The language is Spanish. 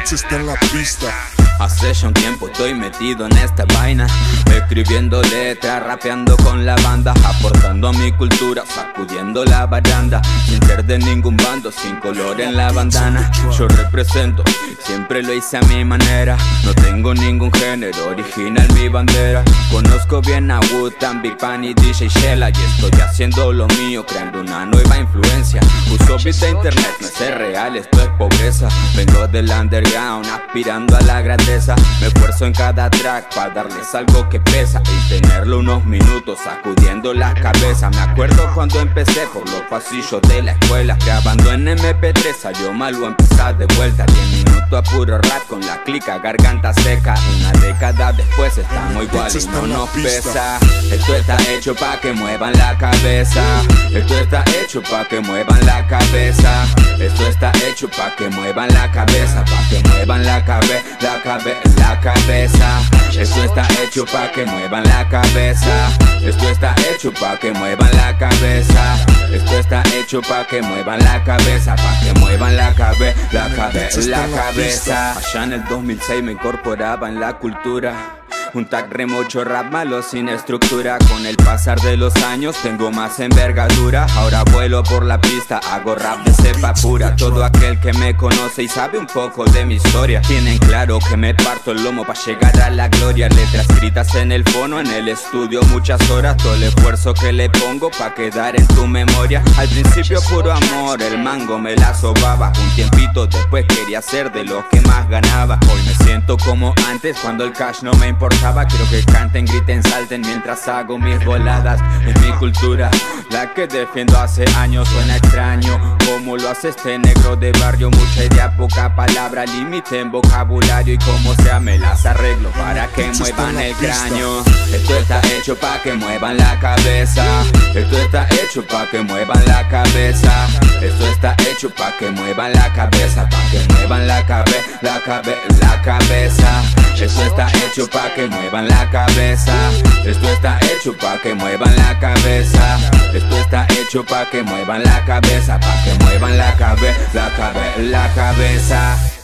Beats está en la pista. Hace ya un tiempo estoy metido en esta vaina, escribiendo letras, rapeando con la banda, aportando a mi cultura, sacudiendo la baranda, sin ser de ningún bando, sin color en la bandana. Yo represento, siempre lo hice a mi manera, no tengo ningún género, original mi bandera. Conozco bien a Wu-Tang, Big Pan y DJ Shella, y estoy haciendo lo mío, creando una nueva influencia. Uso beats de internet, no es real, esto es pobreza. Vengo del underground, aspirando a la grandeza. Me esfuerzo en cada track para darles algo que pesa y tenerlo unos minutos sacudiendo las cabezas. Me acuerdo cuando empecé por los pasillos de la escuela, grabando en MP3, yo malo empezar de vuelta. 10 minutos a puro rap con la clica, garganta seca. Una década después estamos igual y no nos pesa. Esto está hecho pa' que muevan la cabeza. Esto está hecho pa' que muevan la cabeza. Esto está hecho pa' que muevan la cabeza, pa' que muevan la cabeza. Esto está hecho pa' que muevan la cabeza. Esto está hecho pa' que muevan la cabeza. Esto está hecho pa' que muevan la cabeza, pa' que muevan la cabeza. Allá en el 2006 me incorporaba en la cultura, un tag remocho, rap malo sin estructura. Con el pasar de los años tengo más envergadura. Ahora vuelo por la pista, hago rap de cepa pura. Todo aquel que me conoce y sabe un poco de mi historia tienen claro que me parto el lomo para llegar a la gloria. Letras escritas en el fono, en el estudio muchas horas. Todo el esfuerzo que le pongo pa' quedar en tu memoria. Al principio puro amor, el mango me la sobaba. Un tiempito después quería ser de los que más ganaba. Hoy me siento como antes, cuando el cash no me importaba. Quiero que canten, griten, salten mientras hago mis voladas. Es mi cultura, la que defiendo hace años. Suena extraño como lo hace este negro de barrio. Mucha idea, poca palabra, límite en vocabulario. Y como sea me las arreglo para que muevan el cráneo. Esto está hecho pa' que muevan la cabeza. Esto está hecho pa' que muevan la cabeza. Esto está hecho pa' que muevan la cabeza, pa' que muevan la cabeza. Esto está hecho pa' que muevan la cabeza. Esto está hecho pa' que muevan la cabeza. Esto está hecho pa' que muevan la cabeza, pa' que muevan la cabeza.